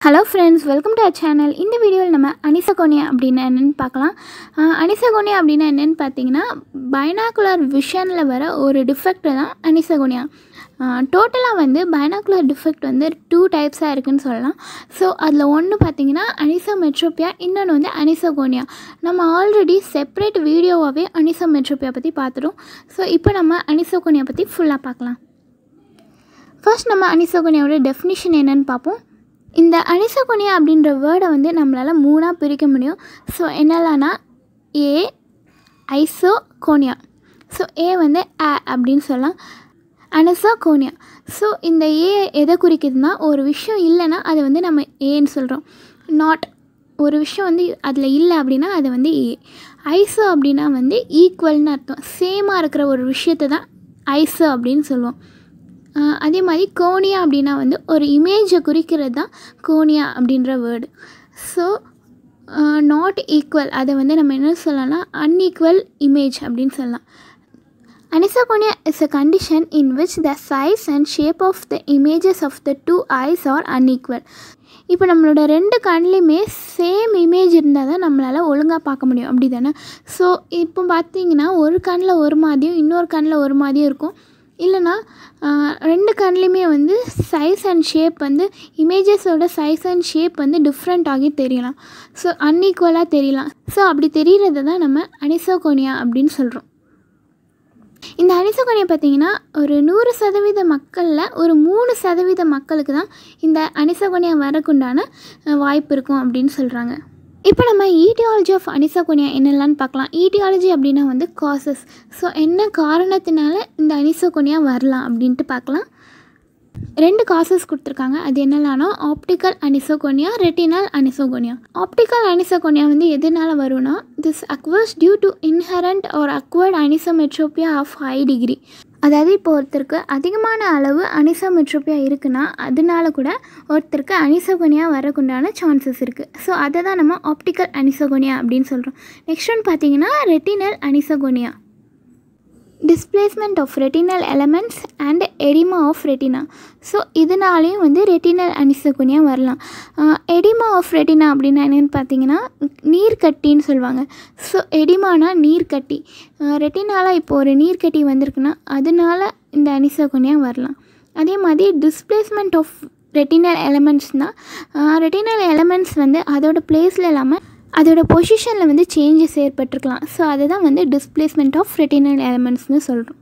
Hello friends, welcome to our channel. In the video நம்ம Aniseikonia அப்படினா என்னன்னு பார்க்கலாம். Aniseikonia அப்படினா என்னன்னு பார்த்தீங்கன்னா binocular visionல வர ஒரு டிஃபெக்ட் தான் Aniseikonia. டோட்டலா வந்து binocular defect வந்து 2 டைப்ஸா இருக்குன்னு சொல்லலாம். சோ அதுல ஒன்னு பாத்தீங்கன்னா Anisometropia, இன்னொன்னு வந்து Aniseikonia. நம்ம ஆல்ரெடி செப்பரேட் வீடியோவாவே Anisometropia பத்தி பார்த்துட்டோம். சோ இப்போ நம்ம Aniseikonia பத்தி ஃபுல்லா பார்க்கலாம். ஃபர்ஸ்ட் நம்ம Aniseikoniaவோட டெஃபினிஷன் என்னன்னு பார்ப்போம். இந்த Aniseikonia அப்படின்ற வேர்டை வந்து நம்மளால மூணா பிரிக்க முடியும். ஸோ என்னலான்னா ஏ ஐசோகோனியா. ஸோ ஏ வந்து ஆ அப்படின்னு சொல்லலாம். Aniseikonia. ஸோ இந்த ஏ எதை குறிக்குதுன்னா ஒரு விஷயம் இல்லைன்னா அதை வந்து நம்ம ஏன்னு சொல்கிறோம். நாட் ஒரு விஷயம் வந்து அதில் இல்லை அப்படின்னா அது வந்து ஏ. ஐசோ அப்படின்னா வந்து ஈக்குவல்னு அர்த்தம். சேமாக இருக்கிற ஒரு விஷயத்தை தான் ஐசோ அப்படின்னு சொல்லுவோம். அதே மாதிரி கோனியா அப்படின்னா வந்து ஒரு இமேஜை குறிக்கிறது தான் கோனியா அப்படின்ற வேர்டு. ஸோ நாட் ஈக்குவல் அதை வந்து நம்ம என்ன சொல்லலாம்னா அன்ஈக்குவல் இமேஜ் அப்படின்னு சொல்லலாம். Aniseikonia is a condition in which the size and shape of the images of the two eyes are unequal. இப்போ நம்மளோட ரெண்டு கண்லேயுமே சேம் இமேஜ் இருந்தால் தான் நம்மளால் ஒழுங்காக பார்க்க முடியும், அப்படி தானே? ஸோ இப்போ பார்த்தீங்கன்னா ஒரு கண்ணில் ஒரு மாதிரியும் இன்னொரு கண்ணில் ஒரு மாதிரியும் இருக்கும். இல்லைனா ரெண்டு கண்லேயுமே வந்து சைஸ் அண்ட் ஷேப் வந்து இமேஜஸோட சைஸ் அண்ட் ஷேப் வந்து டிஃப்ரெண்ட் ஆகி தெரியலாம். ஸோ அன்ஈக்குவலாக தெரியலாம். ஸோ அப்படி தெரிகிறத தான் நம்ம Aniseikonia அப்படின்னு சொல்கிறோம். இந்த Aniseikonia பார்த்திங்கன்னா ஒரு 100% மக்களில் ஒரு 3% மக்களுக்கு தான் இந்த Aniseikonia வரக்குண்டான வாய்ப்பு இருக்கும் அப்படின்னு சொல்கிறாங்க. இப்போ நம்ம etiology of Aniseikonia என்னெல்லாம்னு பார்க்கலாம். etiology அப்படின்னா வந்து காசஸ். ஸோ என்ன காரணத்தினால இந்த Aniseikonia வரலாம் அப்படின்ட்டு பார்க்கலாம். 2 காசஸ் கொடுத்துருக்காங்க. அது என்னெல்லாம்னா Optical Aniseikonia, Retinal Aniseikonia. Optical Aniseikonia வந்து எதனால் வரும்னா this occurs due to inherent or acquired Anisometropia of high degree. அதாவது இப்போ ஒருத்தருக்கு அதிகமான அளவு Anisometropia இருக்குன்னா அதனால கூட ஒருத்தருக்கு Aniseikonia வரக்குண்டான சான்சஸ் இருக்குது. ஸோ அதை தான் நம்ம Optical Aniseikonia அப்படின்னு சொல்கிறோம். நெக்ஸ்ட் ஒன் பார்த்தீங்கன்னா Retinal Aniseikonia. Displacement of retinal elements and edema of retina. So இதனாலேயும் வந்து ரெட்டினல் Aniseikonia வரலாம். எடிமா ஆஃப் ரெட்டினா அப்படின்னா என்னென்னு பார்த்தீங்கன்னா நீர்க்கட்டின்னு சொல்லுவாங்க. ஸோ எடிமானா நீர்க்கட்டி. ரெட்டினால இப்போ ஒரு நீர்க்கட்டி வந்திருக்குன்னா அதனால இந்த Aniseikonia வரலாம். அதே மாதிரி டிஸ்பிளேஸ்மெண்ட் ஆஃப் ரெட்டினல் எலமெண்ட்ஸ்னால் ரெட்டினல் எலமெண்ட்ஸ் வந்து அதோட பிளேஸில் இல்லாமல் அதோட பொசிஷனில் வந்து சேஞ்சஸ் ஏற்பட்டிருக்கலாம். ஸோ அதுதான் வந்து டிஸ்பிளேஸ்மெண்ட் ஆஃப் ரெட்டினல் எலமெண்ட்ஸ்னு சொல்கிறோம்.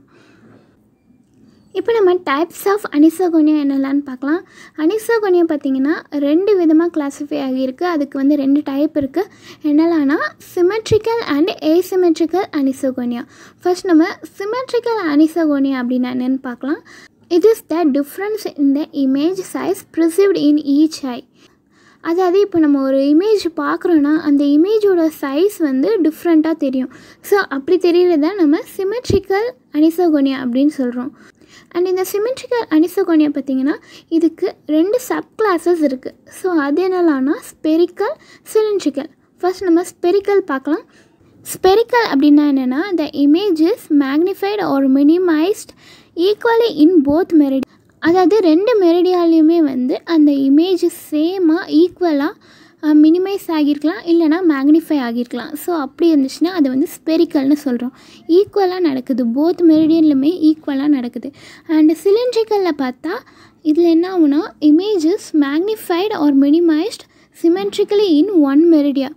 இப்போ நம்ம டைப்ஸ் ஆஃப் Aniseikonia என்னெல்லான்னு பார்க்கலாம். Aniseikonia பார்த்திங்கன்னா 2 விதமாக கிளாஸிஃபை ஆகியிருக்கு. அதுக்கு வந்து 2 டைப் இருக்குது. என்னெல்லாம்னா Symmetrical and Asymmetrical Aniseikonia. First நம்ம Symmetrical Aniseikonia அப்படின்னா என்னென்னு பார்க்கலாம். It is the difference in the image size perceived in each eye. அதாவது இப்போ நம்ம ஒரு இமேஜ் பார்க்குறோன்னா அந்த இமேஜோட சைஸ் வந்து டிஃப்ரெண்ட்டாக தெரியும். ஸோ அப்படி தெரிகிறத நம்ம Symmetrical Aniseikonia அப்படின்னு சொல்கிறோம். அண்ட் இந்த Symmetrical Aniseikonia பார்த்திங்கன்னா இதுக்கு 2 சப் கிளாஸஸ் இருக்குது. ஸோ அது என்னலான்னா ஸ்பெரிக்கல், சிலிண்ட்ரிக்கல். ஃபர்ஸ்ட் நம்ம ஸ்பெரிக்கல் பார்க்கலாம். ஸ்பெரிக்கல் அப்படின்னா என்னென்னா the image is magnified or minimized equally in both meridians. அதாவது 2 மெரிடியாலையுமே வந்து அந்த இமேஜ் சேமாக ஈக்குவலாக மினிமைஸ் ஆகியிருக்கலாம் இல்லைனா மேக்னிஃபை ஆகியிருக்கலாம். ஸோ அப்படி இருந்துச்சுன்னா அது வந்து ஸ்பெரிக்கல்னு சொல்கிறோம். ஈக்குவலாக நடக்குது, போத் மெரிடியன்லையுமே ஈக்குவலாக நடக்குது. அண்ட் சிலிண்ட்ரிக்கலில் பார்த்தா இதில் என்ன ஆகுனா images magnified or minimised symmetrically in 1 meridian.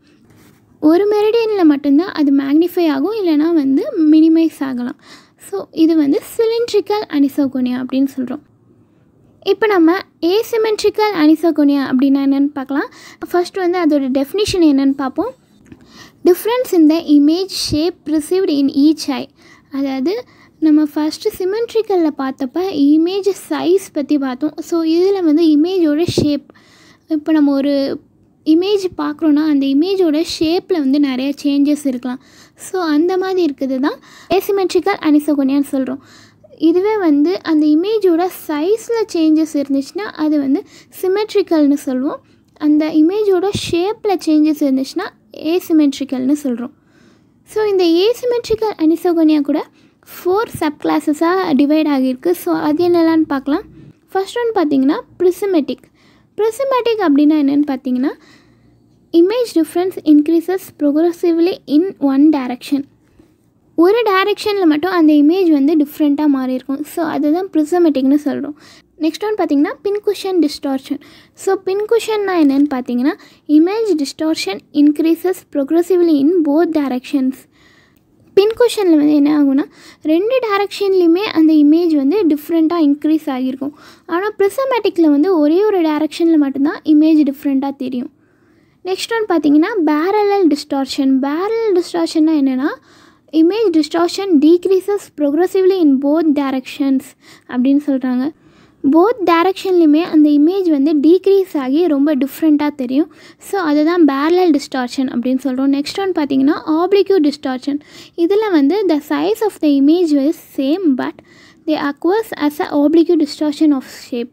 ஒரு மெரிடியனில் மட்டும்தான் அது மேக்னிஃபை ஆகும் இல்லைனா வந்து மினிமைஸ் ஆகலாம். ஸோ இது வந்து Symmetrical Aniseikonia அப்படின்னு சொல்கிறோம். இப்போ நம்ம Asymmetrical Aniseikonia அப்படின்னா என்னென்னு பார்க்கலாம். ஃபர்ஸ்ட் வந்து அதோட டெஃபினிஷன் என்னென்னு பார்ப்போம். Difference in the image shape received in each eye. அதாவது நம்ம ஃபஸ்ட்டு சிமெட்ரிக்கலில் பார்த்தப்ப இமேஜ் சைஸ் பற்றி பார்த்தோம். ஸோ இதில் வந்து இமேஜோட ஷேப், இப்போ நம்ம ஒரு இமேஜ் பார்க்குறோன்னா அந்த இமேஜோட ஷேப்பில் வந்து நிறைய சேஞ்சஸ் இருக்கலாம். ஸோ அந்த மாதிரி இருக்குது தான் Asymmetrical Aniseikoniaன்னு சொல்கிறோம். இதுவே வந்து அந்த இமேஜோட சைஸில் சேஞ்சஸ் இருந்துச்சுன்னா அது வந்து சிமெட்ரிக்கல்னு சொல்லுவோம். அந்த இமேஜோட ஷேப்பில் சேஞ்சஸ் இருந்துச்சுன்னா ஏசிமெட்ரிக்கல்னு சொல்கிறோம். ஸோ இந்த Asymmetrical Aniseikonia கூட 4 சப் கிளாஸஸாக டிவைட் ஆகியிருக்கு. ஸோ அது என்னெல்லான்னு பார்க்கலாம். ஃபர்ஸ்ட் ஒன் பார்த்திங்கன்னா ப்ரிஸ்மெட்டிக். ப்ரிஸ்மேட்டிக் அப்படின்னா என்னென்னு பார்த்தீங்கன்னா image difference increases progressively in one direction. ஒரு டைரெக்ஷனில் மட்டும் அந்த இமேஜ் வந்து டிஃப்ரெண்ட்டாக மாறி இருக்கும். ஸோ அதுதான் ப்ரிஸ்மேட்டிக்னு சொல்கிறோம். நெக்ஸ்ட் ஒன் பார்த்தீங்கன்னா பின்குஷன் டிஸ்டார்ஷன். ஸோ பின்குஷன்னா என்னென்னு பார்த்தீங்கன்னா image distortion increases progressively in both directions. பின்குஷனில் வந்து என்ன ஆகும்னா 2 டைரக்ஷன்லேயுமே அந்த இமேஜ் வந்து டிஃப்ரெண்ட்டாக இன்க்ரீஸ் ஆகியிருக்கும். ஆனால் ப்ரிஸ்மேட்டிக்கில் வந்து ஒரே ஒரு டைரக்ஷனில் மட்டும்தான் இமேஜ் டிஃப்ரெண்ட்டாக தெரியும். நெக்ஸ்ட் ஒன் பார்த்தீங்கன்னா பேரலல் டிஸ்டார்ஷன். பேரலல் டிஸ்டார்ஷன்னா என்னென்னா image distortion decreases progressively in both directions அப்படின்னு சொல்கிறாங்க. போத் டைரக்ஷன்லையுமே அந்த இமேஜ் வந்து டீக்ரீஸ் ஆகி ரொம்ப டிஃப்ரெண்ட்டாக தெரியும். ஸோ அதுதான் பேரலல் டிஸ்டார்ஷன் அப்படின்னு சொல்கிறோம். நெக்ஸ்ட் ஒன் பார்த்தீங்கன்னா ஆப்ளிக்யூ டிஸ்டார்ஷன். இதில் வந்து the size of the image is same but they occurs as a oblique distortion of shape.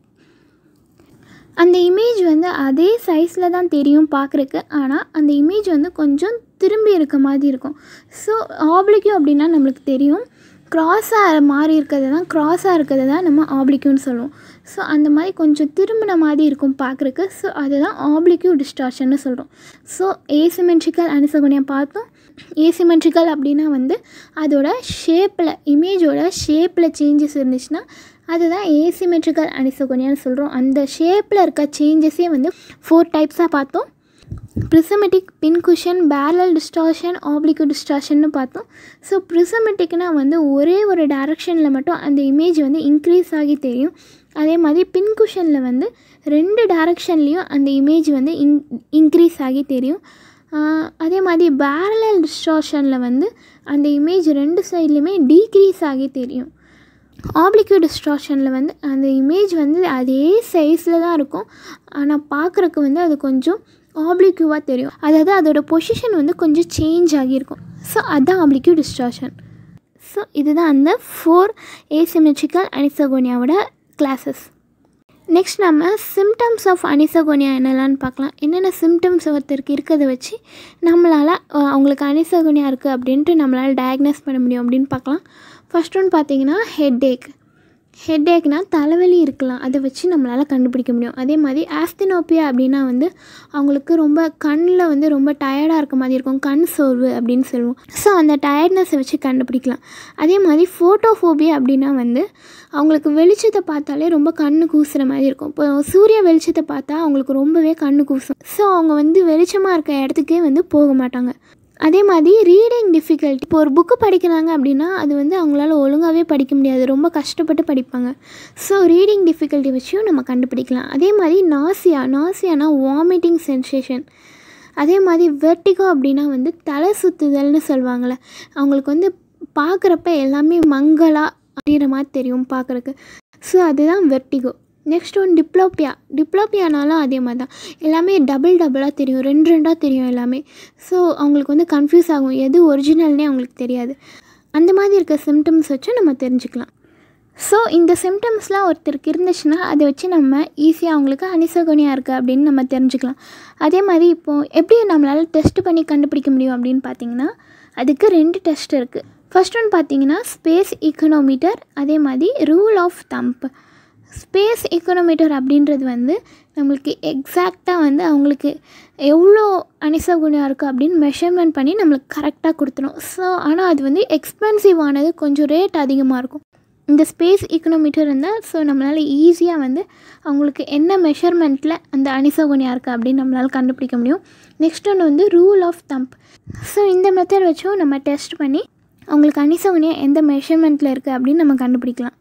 அந்த இமேஜ் வந்து அதே சைஸில் தான் தெரியும் பார்க்குறக்கு, ஆனால் அந்த இமேஜ் வந்து கொஞ்சம் திரும்பி இருக்க மாதிரி இருக்கும். ஸோ ஆப்ளிக்யூ அப்படின்னா நம்மளுக்கு தெரியும் க்ராஸாக மாறி இருக்கிறது தான் நம்ம ஆப்ளிக்யூன்னு சொல்லுவோம். ஸோ அந்த மாதிரி கொஞ்சம் திரும்பின மாதிரி இருக்கும் பார்க்குறக்கு. ஸோ அதுதான் ஆப்ளிக்யூ டிஸ்டார்ஷன்னு சொல்கிறோம். ஸோ ஏசிமெட்ரிக்கல் அனிசோகோனியா பார்த்தோம். ஏசிமெட்ரிக்கல் அப்படின்னா வந்து அதோட ஷேப்பில் இமேஜோட ஷேப்பில் சேஞ்சஸ் இருந்துச்சுன்னா அதுதான் ஏசிமெட்ரிக்கல் அனிசோகோனியான்னு சொல்கிறோம். அந்த ஷேப்பில் இருக்க சேஞ்சஸே வந்து 4 டைப்ஸாக பார்த்தோம். Prismatic, pincushion, parallel distortion, oblique டிஸ்டார்ஷன்னு பார்த்தோம். ஸோ ப்ரிஸ்மேட்டிக்னால் வந்து ஒரே ஒரு டைரக்ஷனில் மட்டும் அந்த இமேஜ் வந்து இன்க்ரீஸ் ஆகி தெரியும். அதே மாதிரி பின்குஷனில் வந்து 2 டைரக்ஷன்லேயும் அந்த இமேஜ் வந்து இன்க்ரீஸ் ஆகி தெரியும். அதே மாதிரி பேரலல் டிஸ்டார்ஷனில் வந்து அந்த இமேஜ் 2 சைட்லேயுமே டீக்ரீஸ் ஆகி தெரியும். ஆப்ளிக்யூ டிஸ்டார்ஷனில் வந்து அந்த இமேஜ் வந்து அதே சைஸில் தான் இருக்கும், ஆனால் பார்க்குறக்கு வந்து அது கொஞ்சம் ஆப்ளிக்யூவாக தெரியும். அதாவது அதோட பொசிஷன் வந்து கொஞ்சம் சேஞ்ச் ஆகியிருக்கும். ஸோ அதுதான் ஆப்ளிக்யூ டிஸ்டார்ஷன். ஸோ இதுதான் அந்த 4 ஏசிமெட்ரிக்கல் அனிசோகோனியாவோட கிளாஸஸ். நெக்ஸ்ட் நம்ம சிம்டம்ஸ் ஆஃப் அனிசோகோனியா என்னெல்லான்னு பார்க்கலாம். என்னென்ன சிம்டம்ஸ் ஒருத்தருக்கு இருக்கிறத வச்சு நம்மளால் அவங்களுக்கு அனிசோகோனியா இருக்குது அப்படின்ட்டு நம்மளால் டயக்னோஸ் பண்ண முடியும் அப்படின்னு பார்க்கலாம். ஃபர்ஸ்ட் ஒன் பார்த்தீங்கன்னா ஹெட்டேக்னால் தலைவலி இருக்கலாம், அதை வச்சு நம்மளால் கண்டுபிடிக்க முடியும். அதே மாதிரி ஆஸ்தினோப்பியா அப்படின்னா வந்து அவங்களுக்கு ரொம்ப கண்ணில் வந்து ரொம்ப டயர்டாக இருக்க மாதிரி இருக்கும், கண் சோர்வு அப்படின்னு சொல்லுவோம். ஸோ அந்த டயர்ட்னஸை வச்சு கண்டுபிடிக்கலாம். அதே மாதிரி ஃபோட்டோஃபோபியா அப்படின்னா வந்து அவங்களுக்கு வெளிச்சத்தை பார்த்தாலே ரொம்ப கண்ணு கூசுகிற மாதிரி இருக்கும். இப்போ சூரிய வெளிச்சத்தை பார்த்தா அவங்களுக்கு ரொம்பவே கண்ணு கூசும். ஸோ அவங்க வந்து வெளிச்சமாக இருக்க இடத்துக்கே வந்து போக மாட்டாங்க. அதே மாதிரி ரீடிங் டிஃபிகல்ட்டி. இப்போ ஒரு புக்கு படிக்கிறாங்க அப்படின்னா அது வந்து அவங்களால ஒழுங்காகவே படிக்க முடியாது, ரொம்ப கஷ்டப்பட்டு படிப்பாங்க. ஸோ ரீடிங் டிஃபிகல்ட்டி வச்சும் நம்ம கண்டுபிடிக்கலாம். அதே மாதிரி நாசியானா வாமிட்டிங் சென்சேஷன். அதே மாதிரி வெர்டிகோ அப்படின்னா வந்து தலை சுற்றுதல்னு சொல்லுவாங்கள்ல, அவங்களுக்கு வந்து பார்க்குறப்ப எல்லாமே மங்கலாக அப்படின்ற மாதிரி தெரியும் பார்க்குறக்கு. ஸோ அதுதான் வெர்டிகோ. நெக்ஸ்ட் ஒன் டிப்ளோப்பியானாலும் அதே மாதிரி தான், எல்லாமே டபுளாக தெரியும், 2 தெரியும் எல்லாமே. ஸோ அவங்களுக்கு வந்து கன்ஃபியூஸ் ஆகும், எது ஒரிஜினல்னே அவங்களுக்கு தெரியாது. அந்த மாதிரி இருக்க சிம்டம்ஸ் வச்சு நம்ம தெரிஞ்சுக்கலாம். ஸோ இந்த சிம்டம்ஸ்லாம் ஒருத்தருக்கு இருந்துச்சுன்னா அதை வச்சு நம்ம ஈஸியாக அவங்களுக்கு அனிசோகோனியா இருக்குது அப்படின்னு நம்ம தெரிஞ்சுக்கலாம். அதே மாதிரி இப்போது எப்படி நம்மளால் டெஸ்ட் பண்ணி கண்டுபிடிக்க முடியும் அப்படின்னு பார்த்தீங்கன்னா அதுக்கு 2 டெஸ்ட் இருக்குது. ஃபர்ஸ்ட் ஒன் பார்த்தீங்கன்னா ஸ்பேஸ் ஈக்கனோமீட்டர், அதே மாதிரி rule of thumb. Space eikonometer அப்படின்றது வந்து நம்மளுக்கு எக்ஸாக்டாக வந்து அவங்களுக்கு எவ்வளோ அனிசோகோனியா இருக்குது அப்படின்னு மெஷர்மெண்ட் பண்ணி நம்மளுக்கு கரெக்டாக கொடுத்துரும். ஸோ ஆனால் அது வந்து எக்ஸ்பென்சிவானது, கொஞ்சம் ரேட் அதிகமாக இருக்கும். இந்த ஸ்பேஸ் ஈக்கனோமீட்டர் இருந்தால் ஸோ நம்மளால் ஈஸியாக வந்து அவங்களுக்கு என்ன மெஷர்மெண்ட்டில் அந்த அனிசோகோனியா இருக்குது அப்படின்னு நம்மளால் கண்டுபிடிக்க முடியும். நெக்ஸ்ட் ஒன்று வந்து ரூல் ஆஃப் தம்ப். ஸோ இந்த மெத்தட் வச்சும் நம்ம டெஸ்ட் பண்ணி அவங்களுக்கு அனிசோகோனியா எந்த மெஷர்மெண்ட்டில் இருக்குது அப்படின்னு நம்ம கண்டுபிடிக்கலாம்.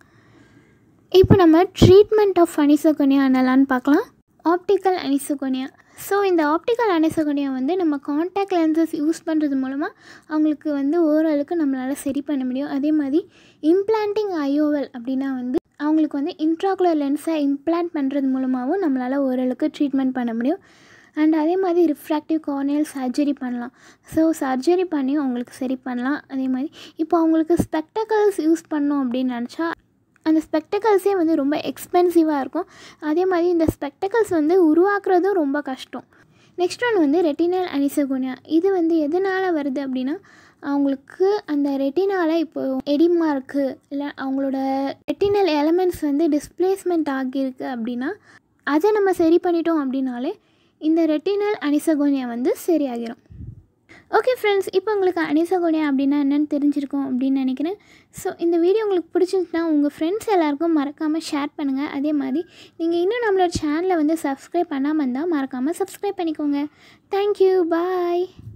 இப்போ நம்ம ட்ரீட்மெண்ட் ஆஃப் அனிசோகோனியா என்னலான்னு பார்க்கலாம். Optical aniseikonia. ஸோ இந்த ஆப்டிக்கல் அனிசோகோனியா வந்து நம்ம காண்டாக்ட் லென்சஸ் யூஸ் பண்ணுறது மூலமாக அவங்களுக்கு வந்து ஓரளவுக்கு நம்மளால் சரி பண்ண முடியும். அதே மாதிரி இம்ப்ளான்டிங் ஐஓவல் அப்படின்னா வந்து அவங்களுக்கு வந்து இன்ட்ராகுலர் லென்ஸை இம்ப்ளான்ட் பண்ணுறது மூலமாகவும் நம்மளால் ஓரளவுக்கு ட்ரீட்மெண்ட் பண்ண முடியும். அண்ட் அதே மாதிரி ரிஃப்ராக்டிவ் கார்னியல் சர்ஜரி பண்ணலாம். ஸோ சர்ஜரி பண்ணி அவங்களுக்கு சரி பண்ணலாம். அதே மாதிரி இப்போ அவங்களுக்கு ஸ்பெக்டக்கல்ஸ் யூஸ் பண்ணோம் அப்படின்னு நினச்சா அந்த ஸ்பெக்டக்கல்ஸே வந்து ரொம்ப எக்ஸ்பென்சிவாக இருக்கும். அதே மாதிரி இந்த ஸ்பெக்டக்கல்ஸ் வந்து உருவாக்குறதும் ரொம்ப கஷ்டம். நெக்ஸ்ட் ஒன் வந்து ரெட்டினல் அனிசோகோனியா. இது வந்து எதனால் வருது அப்படின்னா அவங்களுக்கு அந்த ரெட்டினாவில் இப்போது எடிமா இருக்குது, இல்லை அவங்களோட ரெட்டினல் எலமெண்ட்ஸ் வந்து டிஸ்பிளேஸ்மெண்ட் ஆகியிருக்கு அப்படின்னா அதை நம்ம சரி பண்ணிட்டோம் அப்படின்னாலே இந்த ரெட்டினல் அனிசோகோனியா வந்து சரியாகிடும். ஓகே ஃப்ரெண்ட்ஸ், இப்போ உங்களுக்கு அனிசோகோனியா அப்படின்னா என்னென்னு தெரிஞ்சிருக்கும் அப்படின்னு நினைக்கிறேன். ஸோ இந்த வீடியோ உங்களுக்கு பிடிச்சிருந்துச்சுன்னா உங்கள் ஃப்ரெண்ட்ஸ் எல்லாருக்கும் மறக்காமல் ஷேர் பண்ணுங்கள். அதே மாதிரி நீங்கள் இன்னும் நம்மளோட சேனலை வந்து சப்ஸ்கிரைப் பண்ணாமல் இருந்தால் மறக்காமல் சப்ஸ்கிரைப் பண்ணிக்கோங்க. தேங்க்யூ, பாய்.